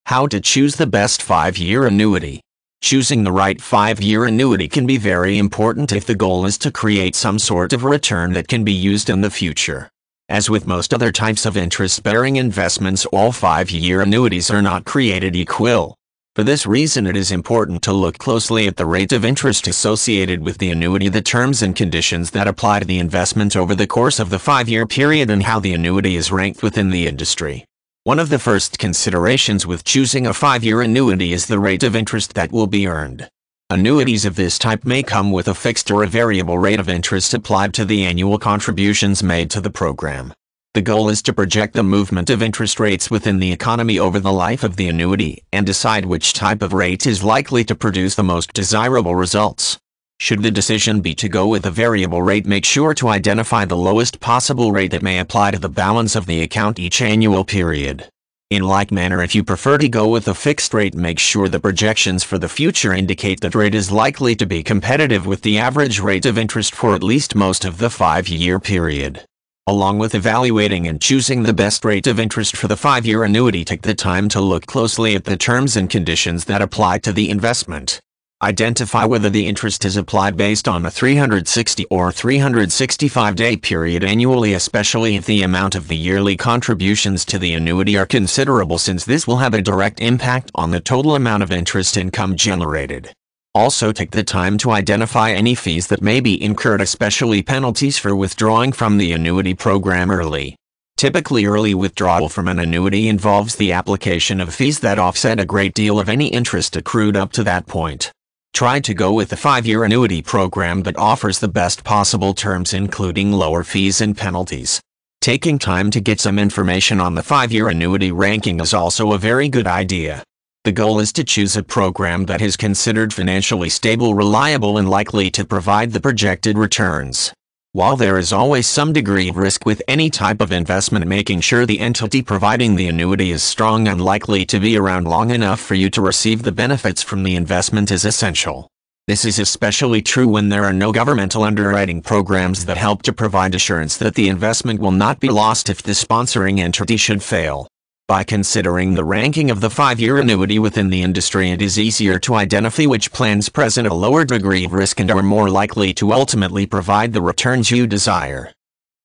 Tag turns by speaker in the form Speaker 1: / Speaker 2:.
Speaker 1: How to choose the best 5-year annuity. Choosing the right 5-year annuity can be very important if the goal is to create some sort of return that can be used in the future. As with most other types of interest-bearing investments, all 5-year annuities are not created equal. For this reason, it is important to look closely at the rate of interest associated with the annuity, the terms and conditions that apply to the investment over the course of the 5-year period, and how the annuity is ranked within the industry. One of the first considerations with choosing a 5-year annuity is the rate of interest that will be earned. Annuities of this type may come with a fixed or a variable rate of interest applied to the annual contributions made to the program. The goal is to project the movement of interest rates within the economy over the life of the annuity and decide which type of rate is likely to produce the most desirable results. Should the decision be to go with a variable rate, make sure to identify the lowest possible rate that may apply to the balance of the account each annual period. In like manner, if you prefer to go with a fixed rate, make sure the projections for the future indicate that rate is likely to be competitive with the average rate of interest for at least most of the 5-year period. Along with evaluating and choosing the best rate of interest for the 5-year annuity, take the time to look closely at the terms and conditions that apply to the investment. Identify whether the interest is applied based on a 360 or 365-day period annually, especially if the amount of the yearly contributions to the annuity are considerable, since this will have a direct impact on the total amount of interest income generated. Also, take the time to identify any fees that may be incurred, especially penalties for withdrawing from the annuity program early. Typically, early withdrawal from an annuity involves the application of fees that offset a great deal of any interest accrued up to that point. Try to go with a 5-year annuity program that offers the best possible terms, including lower fees and penalties. Taking time to get some information on the 5-year annuity ranking is also a very good idea. The goal is to choose a program that is considered financially stable, reliable, and likely to provide the projected returns. While there is always some degree of risk with any type of investment, making sure the entity providing the annuity is strong and likely to be around long enough for you to receive the benefits from the investment is essential. This is especially true when there are no governmental underwriting programs that help to provide assurance that the investment will not be lost if the sponsoring entity should fail. By considering the ranking of the 5-year annuity within the industry, it is easier to identify which plans present a lower degree of risk and are more likely to ultimately provide the returns you desire.